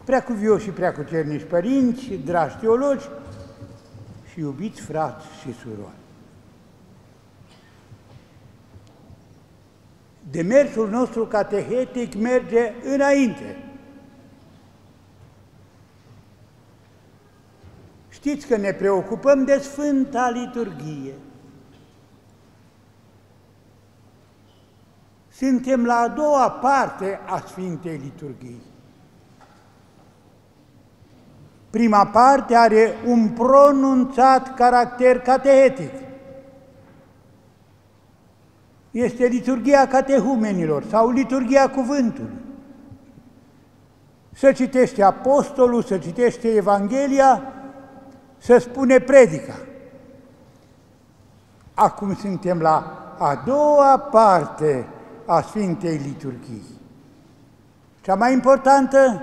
Preacuvioși și preacucernici părinți, dragi teologi și iubiți frați și surori. Demersul nostru catehetic merge înainte. Știți că ne preocupăm de Sfânta Liturghie. Suntem la a doua parte a Sfintei Liturghii. Prima parte are un pronunțat caracter catehetic. Este liturghia catehumenilor sau liturghia cuvântului. Se citește apostolul, se citește Evanghelia, se spune predica. Acum suntem la a doua parte a Sfintei Liturghii. Cea mai importantă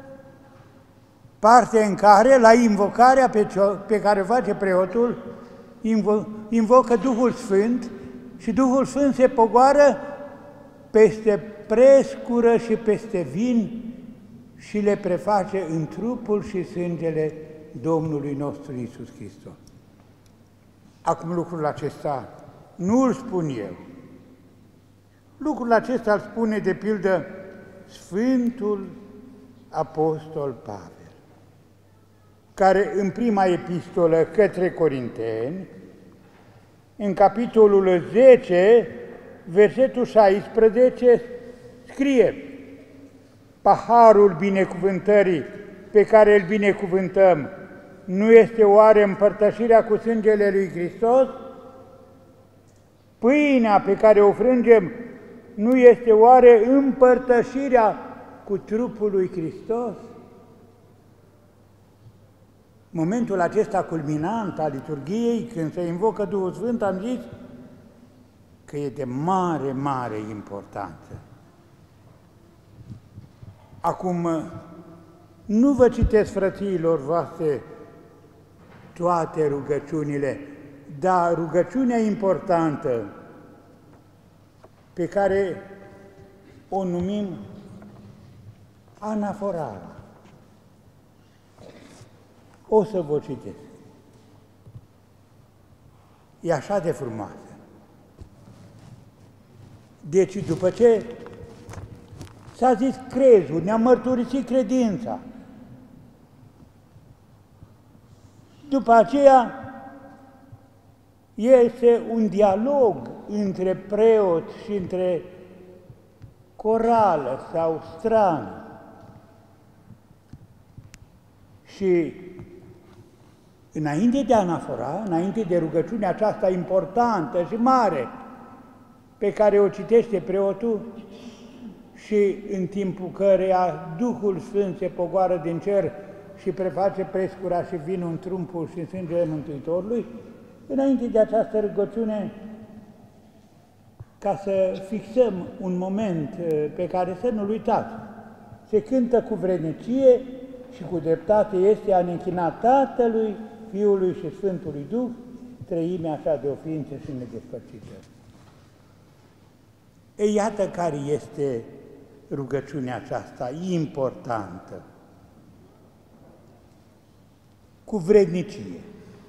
parte în care, la invocarea pe care o face preotul, invocă Duhul Sfânt și Duhul Sfânt se pogoară peste prescură și peste vin și le preface în trupul și sângele Domnului nostru Iisus Hristos. Acum lucrul acesta nu îl spun eu. Lucrul acesta îl spune de pildă Sfântul Apostol Pavel, care în prima epistolă către Corinteni, în capitolul 10, versetul 16, scrie: paharul binecuvântării pe care îl binecuvântăm nu este oare împărtășirea cu sângele lui Hristos? Pâinea pe care o frângem nu este oare împărtășirea cu trupul lui Hristos? Momentul acesta culminant al liturghiei, când se invocă Duhul Sfânt, am zis că e de mare, mare importanță. Acum, nu vă citesc, frățiilor voastre, toate rugăciunile, dar rugăciunea importantă pe care o numim anaforală, o să vă citesc. E așa de frumoasă. Deci, după ce s-a zis crezul, ne-a mărturisit credința, după aceea este un dialog între preot și între corală sau strană. Și înainte de anafora, înainte de rugăciunea aceasta importantă și mare, pe care o citește preotul și în timpul căreia Duhul Sfânt se pogoară din cer și preface prescura și vinul în trumpul și în sângele Mântuitorului, înainte de această rugăciune, ca să fixăm un moment pe care să nu-l uitați, se cântă cu vrednicie și cu dreptate este a ne închina Tatălui, Fiului și Sfântului Duh, treimea așa de o ființă și nedespărțită. Ei, iată care este rugăciunea aceasta importantă. Cu vrednicie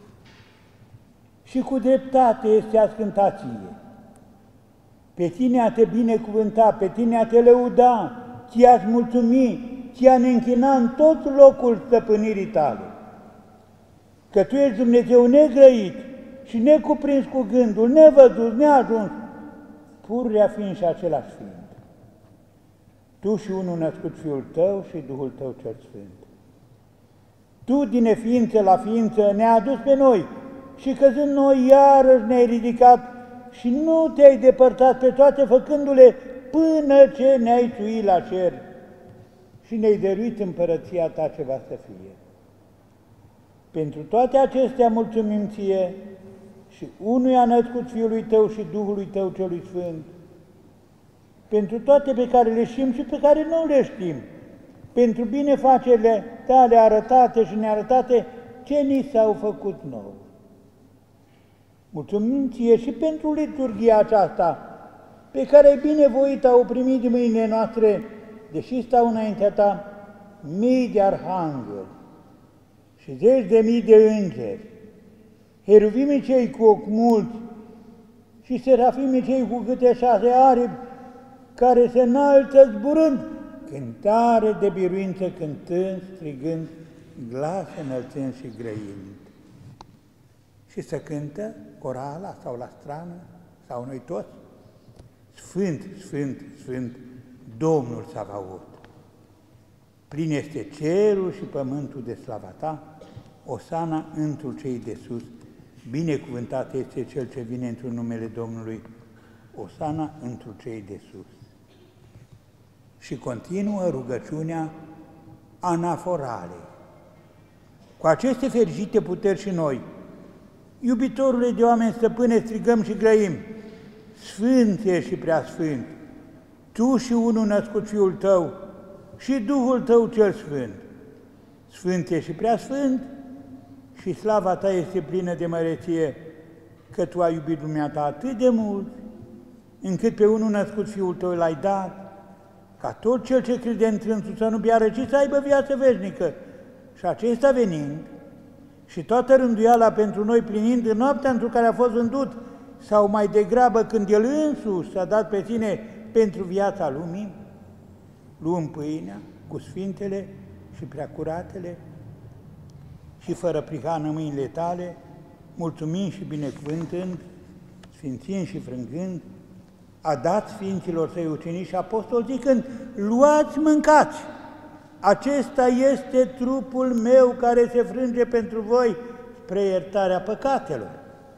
și cu dreptate este a scânta ție. Pe tine a te binecuvânta, pe tine a te lăuda, ție a-ți mulțumi, ție a ne închina în tot locul stăpânirii tale. Că tu ești Dumnezeu negrăit și necuprins cu gândul, nevăzut, neajuns, pururea fiind și același fiind. Tu și unul născut Fiul tău și Duhul tău cel Sfânt. Tu, din neființă la ființă, ne-ai adus pe noi și căzând noi, iarăși ne-ai ridicat și nu te-ai depărtat pe toate, făcându-le până ce ne-ai suit la cer și ne-ai dăruit împărăția ta ce va să fie. Pentru toate acestea mulțumim ție și unuia născut Fiului tău și Duhului tău celui Sfânt, pentru toate pe care le știm și pe care nu le știm, pentru binefacerile tale arătate și nearătate ce ni s-au făcut nouă. Mulțumim ție și pentru liturghia aceasta, pe care ai binevoit a o primi din mâinile noastre, deși stau înaintea ta, mii de arhangheli și zeci de mii de îngeri, heruvimii cei cu ochi mulți și serafimii cei cu câte 6 aripi, care se înalță zburând, cântare de biruință cântând, strigând, glas înălțând și grăind. Și să cântă corala sau la strană, sau noi toți, Sfânt, Sfânt, Sfânt, Domnul Savaot. Plin este cerul și pământul de slava ta, Osana întru cei de sus, binecuvântat este cel ce vine într-un numele Domnului, Osana întru cei de sus. Și continuă rugăciunea anaforale. Cu aceste fericite puteri și noi, iubitorule de oameni stăpâne, strigăm și grăim, Sfânt ești și preasfânt, Tu și unul născut Fiul Tău și Duhul Tău cel Sfânt. Sfânt ești și preasfânt și slava Ta este plină de măreție, că Tu ai iubit lumea Ta atât de mult, încât pe unul născut Fiul Tău l-ai dat, ca tot cel ce crede într-însul să nu piară, ci să aibă viață veșnică. Și acesta venind, și toată rânduiala pentru noi plinind în noaptea într-o care a fost vândut, sau mai degrabă când El însuși s-a dat pe sine pentru viața lumii, luăm pâinea cu sfintele și preacuratele și fără prihană în mâinile Tale, mulțumind și binecuvântând, sfințind și frângând, a dat Sfinților Săi ucenici și apostoli zicând, luați, mâncați! Acesta este trupul meu care se frânge pentru voi spre iertarea păcatelor.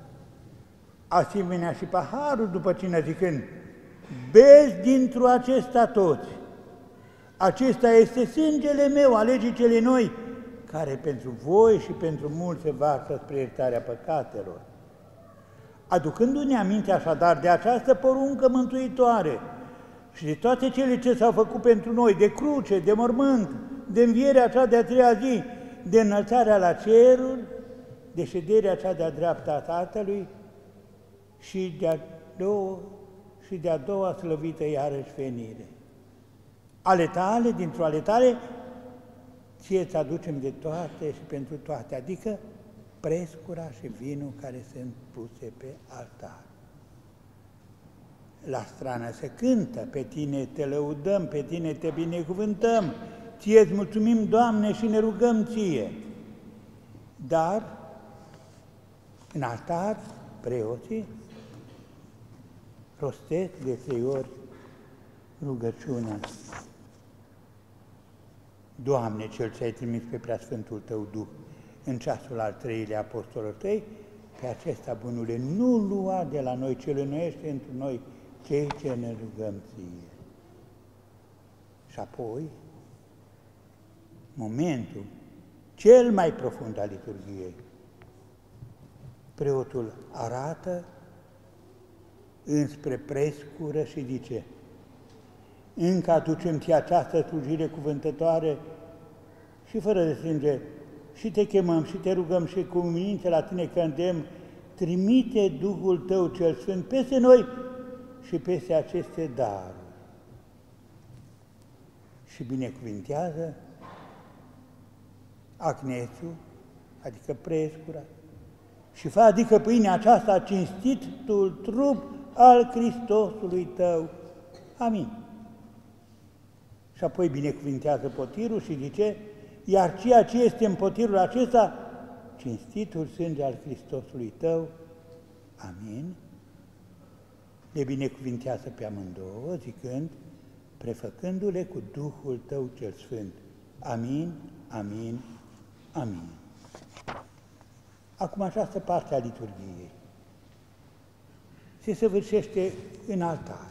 Asemenea și paharul după cină zicând, beți dintr-o acesta toți. Acesta este sângele meu, a legii cele noi, care pentru voi și pentru mulți se varsă spre iertarea păcatelor. Aducându-ne aminte așadar de această poruncă mântuitoare și de toate cele ce s-au făcut pentru noi, de cruce, de mormânt, de învierea cea de-a treia zi, de înălțarea la cerul, de șederea cea de-a dreapta a Tatălui și de-a doua slăvită iarăși venire. Ale Tale, dintr-o ale Tale, Ție îți aducem de toate și pentru toate, adică prescura și vinul care sunt puse pe altar. La strană se cântă, pe Tine te lăudăm, pe Tine te binecuvântăm, Ție îți mulțumim, Doamne, și ne rugăm Ție. Dar, în altar, preoții rostesc de 3 ori rugăciunea. Doamne, Cel ce ai trimis pe preasfântul Tău Duh în ceasul al 3-lea apostolilor Tăi, pe acesta, Bunule, nu lua de la noi, ci îl înnoiește într noi cei ce ne rugăm Ție. Și apoi, momentul cel mai profund al liturghiei, preotul arată înspre prescură și zice, încă aducem Ție această slujire cuvântătoare și fără de sânge, și Te chemăm și Te rugăm și cu minte la Tine că îndemn, trimite Duhul Tău cel Sfânt peste noi și peste aceste daruri. Și binecuvintează acnețul, adică prescura, și fă adică pâinea aceasta cinstitul trup al Hristosului Tău. Amin. Și apoi binecuvintează potirul și zice, iar ceea ce este în potirul acesta, cinstitul sânge al Hristosului Tău. Amin. Le binecuvintează pe amândouă, zicând, prefăcându-le cu Duhul Tău cel Sfânt. Amin, amin, amin. Acum această parte a liturghiei se săvârșește în altar.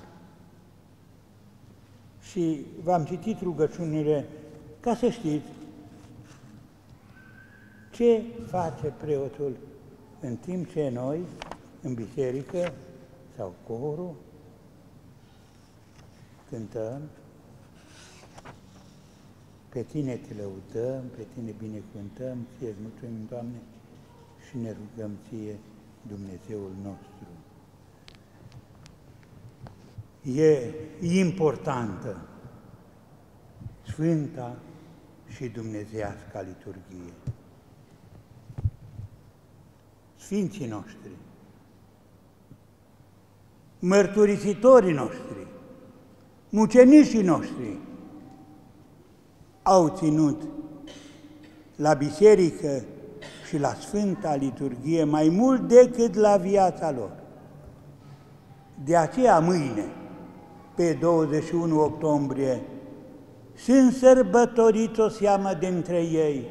Și v-am citit rugăciunile ca să știți ce face preotul în timp ce noi, în biserică sau corul, cântăm, pe Tine te lăudăm, pe Tine binecuvântăm, Ție îți mulțumim, Doamne, și ne rugăm Ție, Dumnezeul nostru. E importantă Sfânta și dumnezeiasca liturghie. Sfinții noștri, mărturisitorii noștri, mucenicii noștri au ținut la biserică și la Sfânta Liturghie mai mult decât la viața lor. De aceea mâine, pe 21 octombrie, sunt sărbătoriți o seamă dintre ei,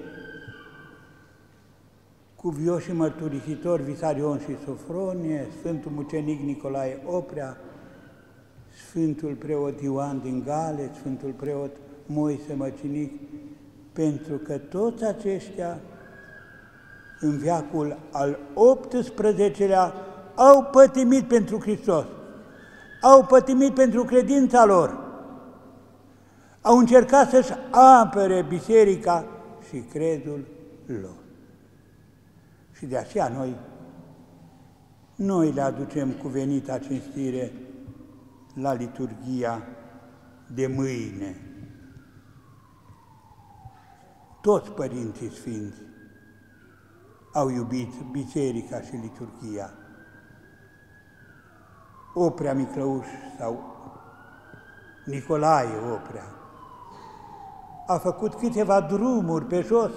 cuvioșii mărturisitori Visarion și Sofronie, Sfântul Mucenic Nicolae Oprea, Sfântul preot Ioan din Gale, Sfântul preot Moise Măcinic, pentru că toți aceștia, în veacul al XVIII-lea, au pătimit pentru Hristos, au pătimit pentru credința lor, au încercat să-și apere biserica și credul lor. Și de aceea noi le aducem cuvenita cinstire la liturghia de mâine. Toți părinții sfinți au iubit biserica și liturghia. Oprea Miclăuș sau Nicolae Oprea a făcut câteva drumuri pe jos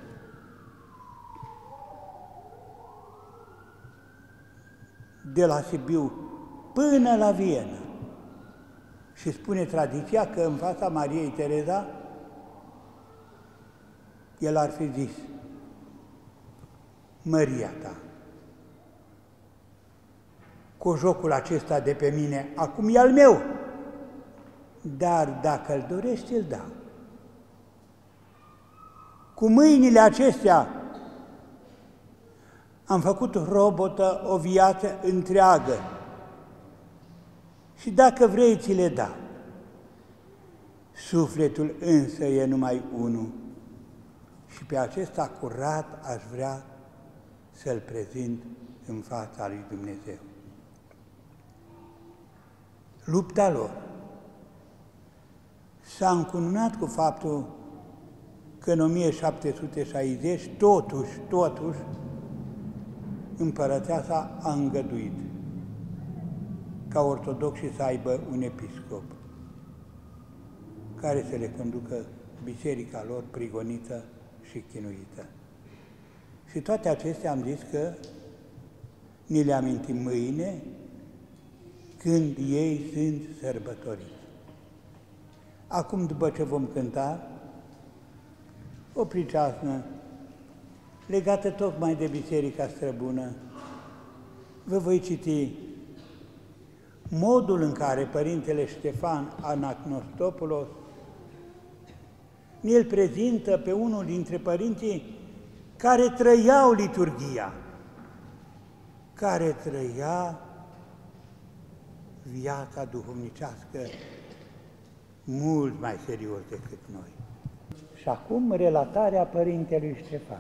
de la Sibiu până la Viena. Și spune tradiția că în fața Mariei Tereza el ar fi zis: Măria ta, cojocul acesta de pe mine acum e al meu, dar dacă îl dorești, îl dau. Cu mâinile acestea am făcut robotă o viață întreagă și dacă vrei, ți le dau. Sufletul însă e numai unul și pe acesta curat aș vrea să-l prezint în fața lui Dumnezeu. Lupta lor s-a încununat cu faptul că în 1760, totuși, împărăteasa a îngăduit ca ortodoxii să aibă un episcop care să le conducă biserica lor prigonită și chinuită. Și toate acestea am zis că ni le amintim mâine, când ei sunt sărbătoriți. Acum, după ce vom cânta o priceasnă legată tocmai de Biserica Străbună, vă voi citi modul în care Părintele Ștefan Anagnostopulos ne-l prezintă pe unul dintre părinții care trăiau liturghia, care trăia viața duhovnicească mult mai serios decât noi. Și acum relatarea Părintelui Ștefan.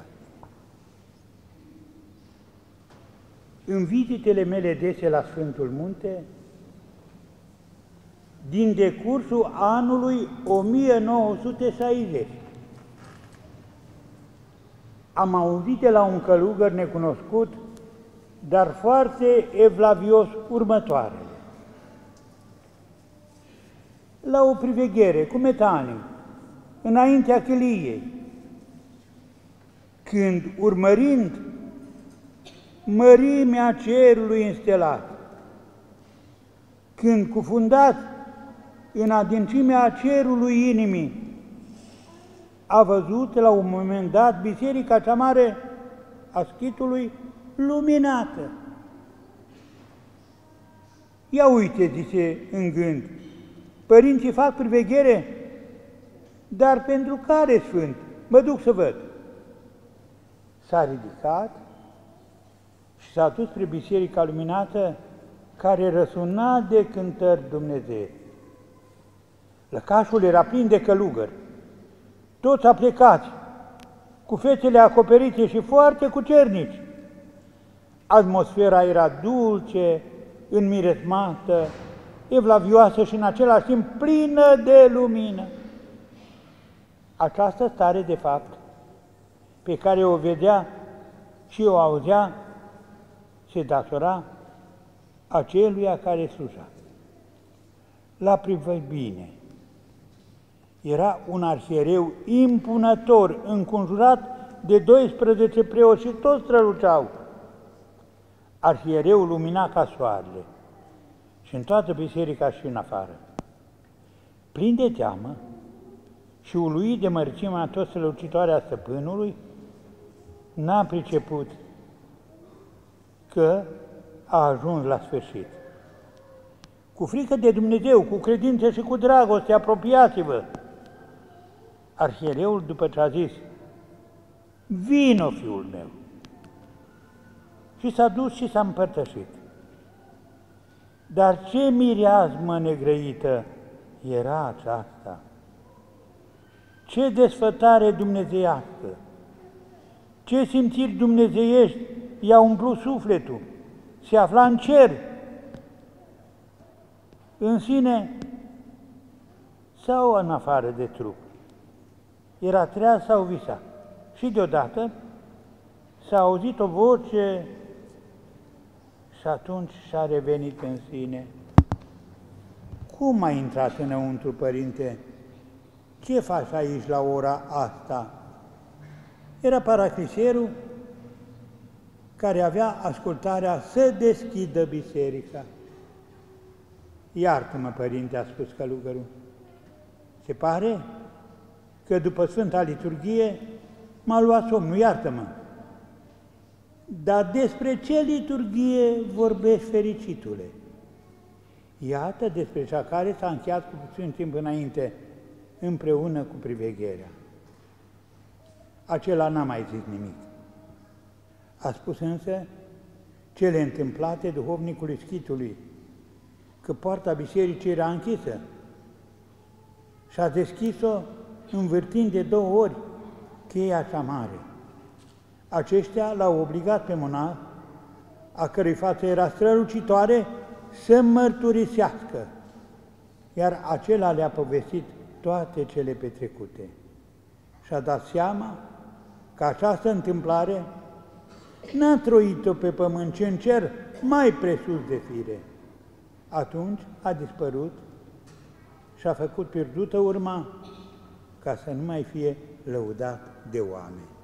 În vizitele mele dese la Sfântul Munte, din decursul anului 1960, am auzit de la un călugăr necunoscut, dar foarte evlavios, următoarele. La o priveghere cu metanii, înaintea chiliei, când, urmărind mărimea cerului înstelat, când, cufundat în adâncimea cerului inimii, a văzut la un moment dat biserica cea mare a Schitului luminată. Ia uite, zise în gând, părinții fac priveghere, dar pentru care sfânt? Mă duc să văd. S-a ridicat și s-a dus spre biserica luminată, care răsuna de cântări Dumnezeu. Lăcașul era plin de călugări, toți aplecați, cu fețele acoperite și foarte cucernici. Atmosfera era dulce, înmiresmată, evlavioasă și în același timp plină de lumină. Această stare, de fapt, pe care o vedea și o auzea, se datora aceluia care sluja. La privăbine. Era un arhiereu impunător, înconjurat de 12 preoți și toți străluceau. Arhiereul lumina ca soarele și în toată biserica și în afară. Plin de teamă și uluit de măricimea tot strălucitoare a stăpânului, n-a priceput că a ajuns la sfârșit. Cu frică de Dumnezeu, cu credință și cu dragoste, apropiați-vă! Arhiereul, după ce a zis, vino, fiul meu! Și s-a dus și s-a împărtășit. Dar ce mireazmă negrăită era aceasta! Ce desfătare dumnezeiască! Ce simțiri dumnezeiești i-a umplut sufletul! Se afla în cer, în sine sau în afară de trup. Era treaz sau visa. Și deodată s-a auzit o voce și atunci și-a revenit în sine. Cum ai intrat înăuntru, Părinte? Ce faci aici la ora asta? Era paracliserul care avea ascultarea să deschidă biserica. Iartă-mă, Părinte, a spus călugărul. Se pare că după Sfânta Liturghie m-a luat somnul, iartă-mă. Dar despre ce liturghie vorbești, fericitule? Iată despre cea care s-a încheiat cu puțin timp înainte, împreună cu privegherea. Acela n-a mai zis nimic. A spus însă cele întâmplate duhovnicului Schitului, că poarta bisericii era închisă și a deschis-o învârtind de 2 ori cheia cea mare. Aceștia l-au obligat pe monah, a cărui față era strălucitoare, să mărturisească, iar acela le-a povestit toate cele petrecute. Și-a dat seama că această întâmplare n-a trăit-o pe pământ, ci în cer mai presus de fire. Atunci a dispărut și a făcut pierdută urma ca să nu mai fie lăudat de oameni.